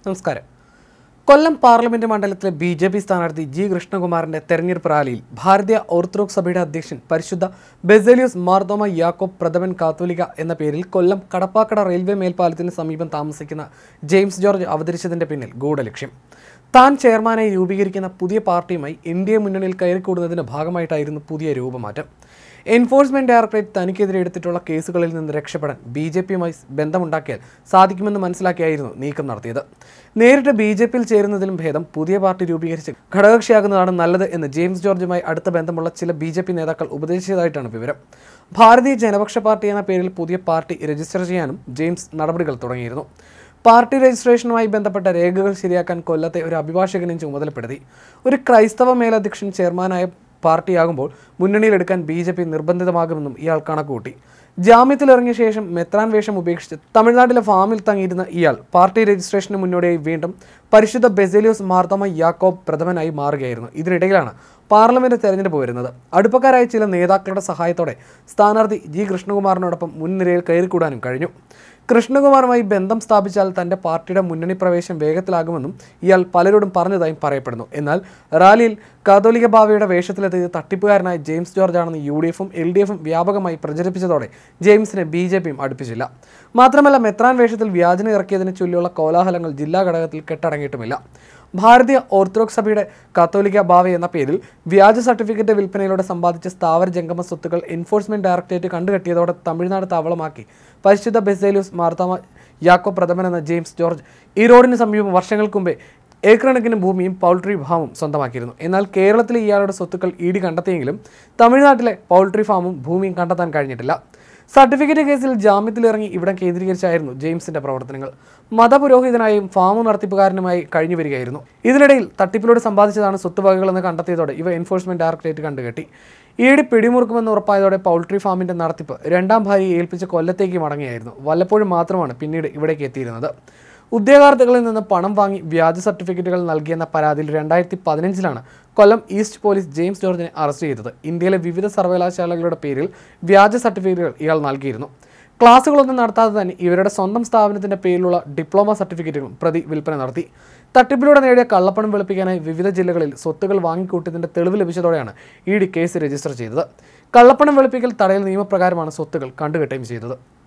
നമസ്കാരം. കൊല്ലം പാർലമെന്റ് മണ്ഡലത്തിലെ ബി.ജെ.പി. സ്ഥാനാർത്ഥി ജി കൃഷ്ണകുമാറിന്റെ തെരഞ്ഞെടുപ്പ് റാലിയിൽ ഭാരതീയ ഓർത്തഡോക്സ് സഭയുടെ അധ്യക്ഷൻ പരിശുദ്ധ ബെസേലിയോസ് മാർത്തോമ യാക്കോബ് പ്രഥമൻ കാത്തോലിക്ക എന്ന പേരിൽ കൊല്ലം കടപ്പാക്കട റെയിൽവേ മേൽപ്പാലത്തിന് സമീപം താമസിക്കുന്ന ജെയിംസ് ജോർജ് അവതരിച്ചതിന്റെ പിന്നിൽ ഗൂഢലക്ഷ്യം. താൻ ചെയർമാനായി രൂപീകരിക്കുന്ന പുതിയ പാർട്ടിയുമായി എൻ.ഡി.എ മുന്നണിയിൽ കയറിക്കൂടുന്നതിന്റെ ഭാഗമായിട്ടായിരുന്നു പുതിയ രൂപമാറ്റം. എൻഫോഴ്സ്മെന്റ് ഡയറക്ടറേറ്റ് തനിക്കെതിരെ എടുത്തിട്ടുള്ള കേസുകളിൽ നിന്ന് രക്ഷപ്പെടാൻ ബി.ജെ.പിയുമായി ബന്ധമുണ്ടാക്കിയാൽ സാധിക്കുമെന്ന് മനസ്സിലാക്കിയായിരുന്നു നീക്കം നടത്തിയത്. നേരിട്ട് ബി.ജെ.പിയിൽ ചേരുന്നതിലും ഭേദം പുതിയ പാർട്ടി രൂപീകരിച്ച് ഘടകകക്ഷിയാകുന്നതാണ് നല്ലത് എന്ന് ജെയിംസ് ജോർജുമായി അടുത്ത ബന്ധമുള്ള ചില ബി.ജെ.പി നേതാക്കൾ ഉപദേശിച്ചതായിട്ടാണ് വിവരം. ഭാരതീയ ജനപക്ഷ പാർട്ടി എന്ന പേരിൽ പുതിയ പാർട്ടി രജിസ്റ്റർ ചെയ്യാനും ജെയിംസ് നടപടികൾ തുടങ്ങിയിരുന്നു. പാർട്ടി രജിസ്ട്രേഷനുമായി ബന്ധപ്പെട്ട രേഖകൾ ശരിയാക്കാൻ കൊല്ലത്തെ ഒരു അഭിഭാഷകനെ ചുമതലപ്പെടുത്തി. ഒരു ക്രൈസ്തവ മേലധ്യക്ഷൻ ചെയർമാനായ പാർട്ടിയാകുമ്പോൾ മുന്നണിയിലെടുക്കാൻ ബി.ജെ.പി നിർബന്ധിതമാകുമെന്നും ഇയാൾ കണക്കുകൂട്ടി. ജാമ്യത്തിലിറങ്ങിയ ശേഷം മെത്രാൻ വേഷം ഉപേക്ഷിച്ച് തമിഴ്നാട്ടിലെ ഫാമിൽ തങ്ങിയിരുന്ന ഇയാൾ പാർട്ടി രജിസ്ട്രേഷന് മുന്നോടിയായി വീണ്ടും പരിശുദ്ധ ബെസേലിയോസ് മാർത്തോമ യാക്കോബ് പ്രഥമനായി മാറുകയായിരുന്നു. ഇതിനിടയിലാണ് പാർലമെന്റ് തെരഞ്ഞെടുപ്പ് വരുന്നത്. അടുപ്പക്കാരായ ചില നേതാക്കളുടെ സഹായത്തോടെ സ്ഥാനാർത്ഥി ജി കൃഷ്ണകുമാറിനോടൊപ്പം മുൻനിരയിൽ കയറിക്കൂടാനും കഴിഞ്ഞു. കൃഷ്ണകുമാറുമായി ബന്ധം സ്ഥാപിച്ചാൽ തന്റെ പാർട്ടിയുടെ മുന്നണി പ്രവേശം വേഗത്തിലാകുമെന്നും ഇയാൾ പലരോടും പറഞ്ഞതായും പറയപ്പെടുന്നു. എന്നാൽ റാലിയിൽ കാതോലിക ബാവയുടെ വേഷത്തിലെത്തിയത് തട്ടിപ്പുകാരനായ ജെയിംസ് ജോർജ് ആണെന്ന് യു.ഡി.എഫും എൽ.ഡി.എഫും വ്യാപകമായി പ്രചരിപ്പിച്ചതോടെ ജെയിംസിനെ ബി.ജെ.പിയും അടുപ്പിച്ചില്ല. മാത്രമല്ല, മെത്രാൻ വേഷത്തിൽ വ്യാജന ഇറക്കിയതിനെ ചൊല്ലിയുള്ള കോലാഹലങ്ങൾ ജില്ലാ ഘടകത്തിൽ കെട്ടടങ്ങിയിട്ടുമില്ല. ഭാരതീയ ഓർത്തഡോക്സ് സഭയുടെ കാത്തോലിക്ക ബാവ എന്ന പേരിൽ വ്യാജ സർട്ടിഫിക്കറ്റ് വിൽപ്പനയിലൂടെ സമ്പാദിച്ച സ്ഥാവര ജംഗമ സ്വത്തുക്കൾ എൻഫോഴ്സ്മെന്റ് ഡയറക്ടറേറ്റ് കണ്ടുകെട്ടിയതോടെ തമിഴ്നാട് താവളമാക്കി പരിശുദ്ധ ബെസേലിയോസ് മാർത്തോമ യാക്കോബ് പ്രഥമൻ എന്ന ജെയിംസ് ജോർജ് ഈ റോഡിന് സമീപം വർഷങ്ങൾക്ക് മുമ്പേ ഏക്കറണക്കിന് ഭൂമിയും പൗൾട്രി ഫാമും സ്വന്തമാക്കിയിരുന്നു. എന്നാൽ കേരളത്തിലെ ഇയാളുടെ സ്വത്തുക്കൾ ഇ.ഡി കണ്ടെത്തിയെങ്കിലും തമിഴ്നാട്ടിലെ പൗൾട്രി ഫാമും ഭൂമിയും കണ്ടെത്താൻ കഴിഞ്ഞിട്ടില്ല. സർട്ടിഫിക്കറ്റ് കേസിൽ ജാമ്യത്തിലിറങ്ങി ഇവിടം കേന്ദ്രീകരിച്ചായിരുന്നു ജെയിംസിന്റെ പ്രവർത്തനങ്ങൾ. മതപുരോഹിതനായും ഫാമു നടത്തിപ്പുകാരനുമായി കഴിഞ്ഞു വരികയായിരുന്നു. ഇതിനിടയിൽ തട്ടിപ്പിലൂടെ സമ്പാദിച്ചതാണ് സ്വത്തുവകകളെന്ന് കണ്ടെത്തിയതോടെ ഇവ എൻഫോഴ്സ്മെന്റ് ഡയറക്ടറേറ്റ് കണ്ടുകെട്ടി. ഇ.ഡി പിടിമുറുക്കുമെന്ന് ഉറപ്പായതോടെ പൗൾട്രി ഫാമിന്റെ നടത്തിപ്പ് രണ്ടാം ഭാര്യയെ ഏൽപ്പിച്ച് കൊല്ലത്തേക്ക് മടങ്ങിയായിരുന്നു. വല്ലപ്പോഴും മാത്രമാണ് പിന്നീട് ഇവിടേക്ക് എത്തിയിരുന്നത്. ഉദ്യോഗാർത്ഥികളിൽ നിന്ന് പണം വാങ്ങി വ്യാജ സർട്ടിഫിക്കറ്റുകൾ നൽകിയെന്ന പരാതിയിൽ 2015 കൊല്ലം ഈസ്റ്റ് പോലീസ് ജെയിംസ് ജോർജിനെ അറസ്റ്റ് ചെയ്തത്. ഇന്ത്യയിലെ വിവിധ സർവകലാശാലകളുടെ പേരിൽ വ്യാജ സർട്ടിഫിക്കറ്റുകൾ ഇയാൾ നൽകിയിരുന്നു. ക്ലാസുകളൊന്നും നടത്താതെ തന്നെ ഇവരുടെ സ്വന്തം സ്ഥാപനത്തിന്റെ പേരിലുള്ള ഡിപ്ലോമ സർട്ടിഫിക്കറ്റുകളും പ്രതി വിൽപ്പന നടത്തി. തട്ടിപ്പിലൂടെ നേടിയ കള്ളപ്പണം വെളുപ്പിക്കാനായി വിവിധ ജില്ലകളിൽ സ്വത്തുകൾ വാങ്ങിക്കൂട്ടിയതിന്റെ തെളിവ് ലഭിച്ചതോടെയാണ് ഇ.ഡി കേസ് രജിസ്റ്റർ ചെയ്തത്. കള്ളപ്പണം വെളുപ്പിക്കൽ തടയൽ നിയമപ്രകാരമാണ് സ്വത്തുകൾ കണ്ടുകെട്ടുകയും ചെയ്തത്.